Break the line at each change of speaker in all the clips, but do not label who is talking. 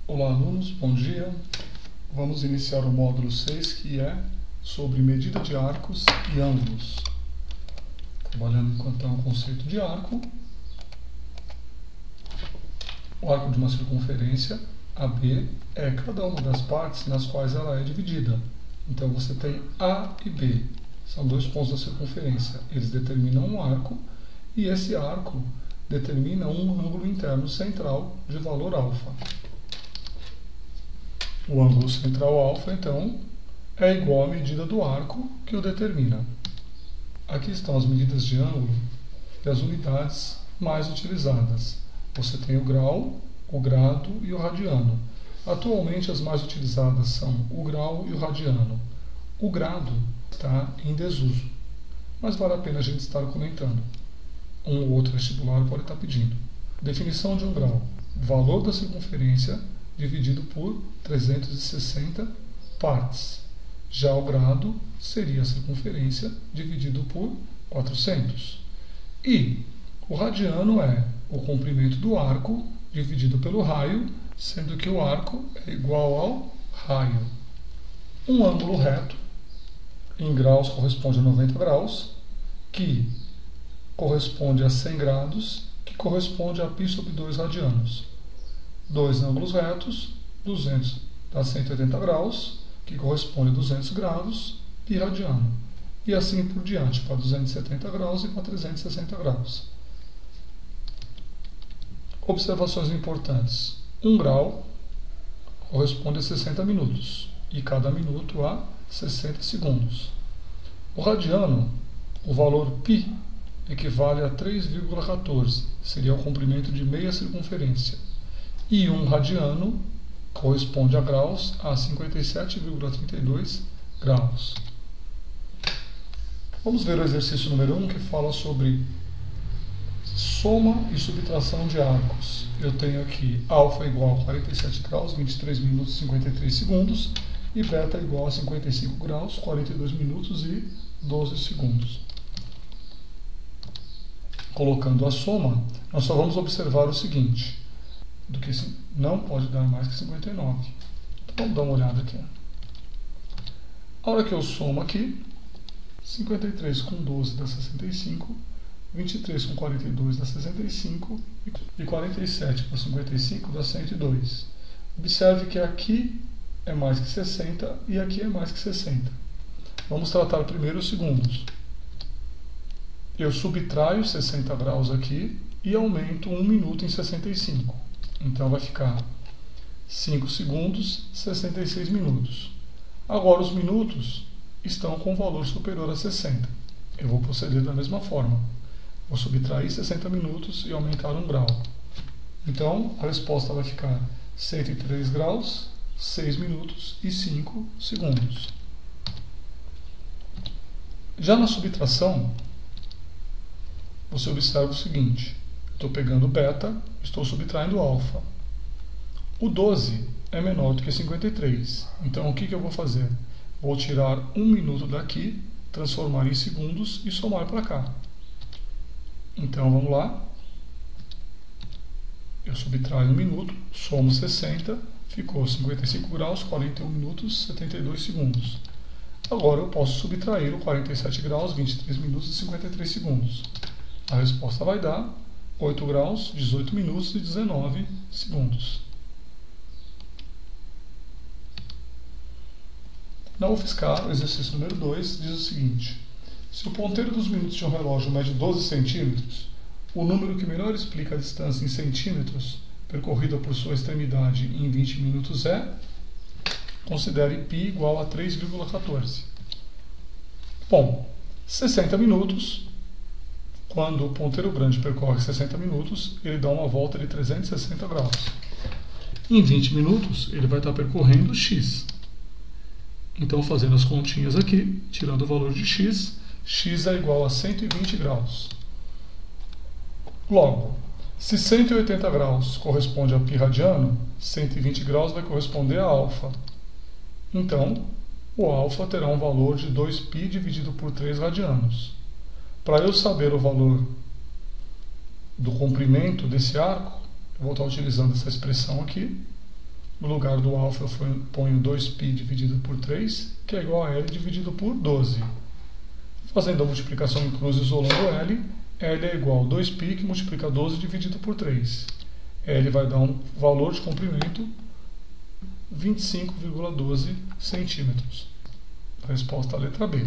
Olá, alunos, bom dia. Vamos iniciar o módulo 6, que é sobre medida de arcos e ângulos. Trabalhando então o conceito de arco. O arco de uma circunferência AB é cada uma das partes nas quais ela é dividida. Então você tem A e B, são dois pontos da circunferência. Eles determinam um arco e esse arco determina um ângulo interno central de valor alfa. O ângulo central alfa, então, é igual à medida do arco que o determina. Aqui estão as medidas de ângulo e as unidades mais utilizadas. Você tem o grau, o grado e o radiano. Atualmente as mais utilizadas são o grau e o radiano. O grado está em desuso, mas vale a pena a gente estar comentando. Um ou outro vestibular pode estar pedindo. Definição de um grau: valor da circunferência dividido por 360 partes. Já o grado seria a circunferência dividido por 400. E o radiano é o comprimento do arco dividido pelo raio, sendo que o arco é igual ao raio. Um ângulo reto, em graus, corresponde a 90 graus, que corresponde a 100 graus, que corresponde a π sobre 2 radianos. Dois ângulos retos, 200 dá 180 graus, que corresponde a 200 graus, π radiano. E assim por diante, para 270 graus e para 360 graus. Observações importantes. 1 grau corresponde a 60 minutos, e cada minuto a 60 segundos. O radiano, o valor π, equivale a 3,14, seria o comprimento de meia circunferência. E 1 radiano corresponde a graus a 57,32 graus. Vamos ver o exercício número 1, que fala sobre soma e subtração de arcos. Eu tenho aqui alfa igual a 47 graus, 23 minutos e 53 segundos, e beta igual a 55 graus, 42 minutos e 12 segundos. Colocando a soma, nós só vamos observar o seguinte: do que não pode dar mais que 59. Então vamos dar uma olhada aqui. A hora que eu somo aqui, 53 com 12 dá 65, 23 com 42 dá 65 e 47 com 55 dá 102. Observe que aqui é mais que 60 e aqui é mais que 60. Vamos tratar primeiro os segundos. Eu subtraio 60 graus aqui e aumento 1 minuto em 65. Então vai ficar 5 segundos, 66 minutos. Agora os minutos estão com valor superior a 60. Eu vou proceder da mesma forma. Vou subtrair 60 minutos e aumentar 1 grau. Então a resposta vai ficar 103 graus, 6 minutos e 5 segundos. Já na subtração, você observa o seguinte: estou pegando beta, estou subtraindo alfa. O 12 é menor do que 53. Então o que eu vou fazer? Vou tirar 1 minuto daqui, transformar em segundos e somar para cá. Então vamos lá. Eu subtraio 1 minuto, somo 60, ficou 55 graus, 41 minutos, 72 segundos. Agora eu posso subtrair o 47 graus, 23 minutos e 53 segundos. A resposta vai dar 8 graus, 18 minutos e 19 segundos. Na UFSCar, o exercício número 2 diz o seguinte: se o ponteiro dos minutos de um relógio mede 12 centímetros, o número que melhor explica a distância em centímetros percorrida por sua extremidade em 20 minutos é... Considere π igual a 3,14. Bom, 60 minutos... Quando o ponteiro grande percorre 60 minutos, ele dá uma volta de 360 graus. Em 20 minutos, ele vai estar percorrendo x. Então, fazendo as continhas aqui, tirando o valor de x, x é igual a 120 graus. Logo, se 180 graus corresponde a π radiano, 120 graus vai corresponder a alfa. Então, o alfa terá um valor de 2π dividido por 3 radianos. Para eu saber o valor do comprimento desse arco, eu vou estar utilizando essa expressão aqui, No lugar do alfa eu ponho 2π dividido por 3, que é igual a L dividido por 12. Fazendo a multiplicação em cruz isolando L, L é igual a 2π que multiplica 12 dividido por 3. L vai dar um valor de comprimento 25,12 centímetros. Resposta à letra B.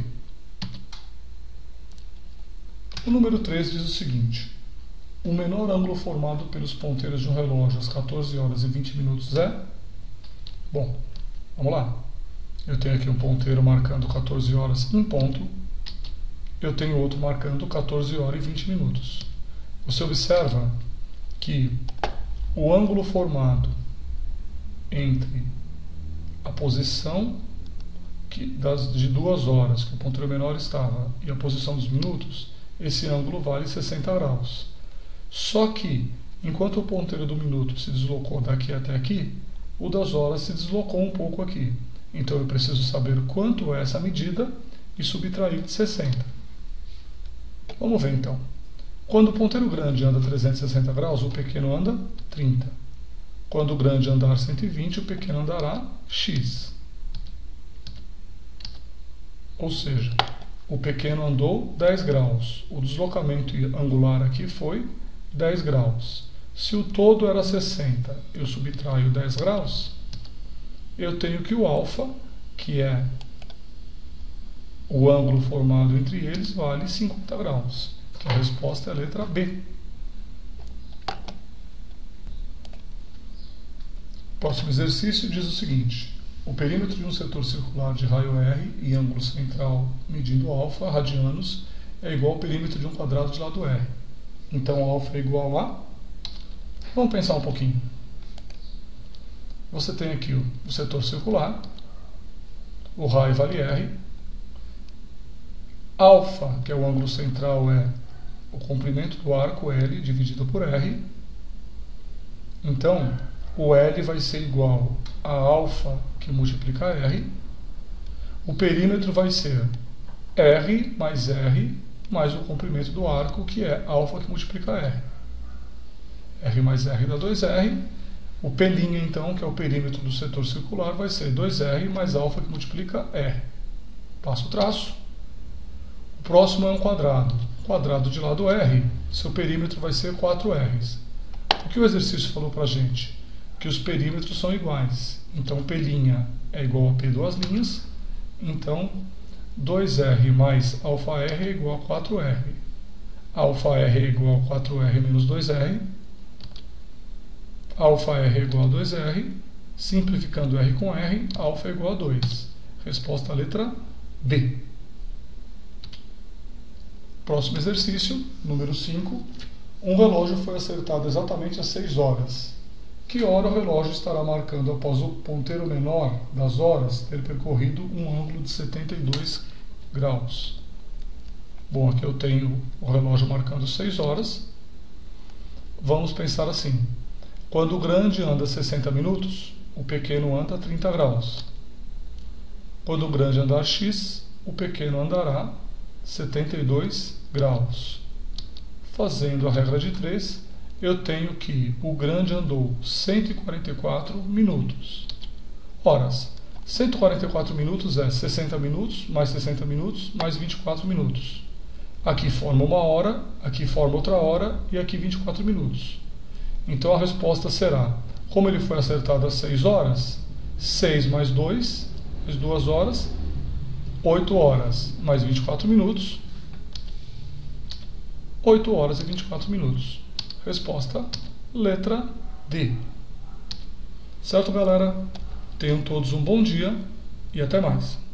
O número 3 diz o seguinte: o menor ângulo formado pelos ponteiros de um relógio às 14 horas e 20 minutos é... Bom, vamos lá. Eu tenho aqui um ponteiro marcando 14 horas em ponto. Eu tenho outro marcando 14 horas e 20 minutos. Você observa que o ângulo formado entre a posição de 2 horas que o ponteiro menor estava e a posição dos minutos, esse ângulo vale 60 graus. Só que, enquanto o ponteiro do minuto se deslocou daqui até aqui, o das horas se deslocou um pouco aqui. Então eu preciso saber quanto é essa medida e subtrair de 60. Vamos ver então. Quando o ponteiro grande anda 360 graus, o pequeno anda 30. Quando o grande andar 120, o pequeno andará x. Ou seja, o pequeno andou 10 graus. O deslocamento angular aqui foi 10 graus. Se o todo era 60, eu subtraio 10 graus, eu tenho que o alfa, que é o ângulo formado entre eles, vale 50 graus. Então a resposta é a letra B. Próximo exercício diz o seguinte: o perímetro de um setor circular de raio R e ângulo central medindo alfa, radianos, é igual ao perímetro de um quadrado de lado R. Então alfa é igual a... Vamos pensar um pouquinho. Você tem aqui o setor circular, o raio vale R, alfa, que é o ângulo central, é o comprimento do arco L dividido por R. Então, o L vai ser igual a alfa que multiplica R. O perímetro vai ser R mais o comprimento do arco, que é alfa que multiplica R. R mais R dá 2R. O P', então, que é o perímetro do setor circular, vai ser 2R mais alfa que multiplica R. Passo o traço. O próximo é um quadrado. Quadrado de lado R, seu perímetro vai ser 4Rs. O que o exercício falou para a gente? Que os perímetros são iguais. Então, P' é igual a P duas linhas. Então, 2R mais alfa R é igual a 4R. Alfa R é igual a 4R menos 2R. Alfa R é igual a 2R. Simplificando R com R, alfa é igual a 2. Resposta à letra B. Próximo exercício, número 5. Um relógio foi acertado exatamente às 6 horas. Que hora o relógio estará marcando após o ponteiro menor das horas ter percorrido um ângulo de 72 graus? Bom, aqui eu tenho o relógio marcando 6 horas. Vamos pensar assim. Quando o grande anda 60 minutos, o pequeno anda 30 graus. Quando o grande andar x, o pequeno andará 72 graus. Fazendo a regra de 3, eu tenho que o grande andou 144 minutos. Horas. 144 minutos é 60 minutos, mais 60 minutos, mais 24 minutos. Aqui forma uma hora, aqui forma outra hora e aqui 24 minutos. Então a resposta será, como ele foi acertado às 6 horas, 6 mais 2, as 2 horas, 8 horas mais 24 minutos, 8 horas e 24 minutos. Resposta, letra D. Certo, galera? Tenham todos um bom dia e até mais.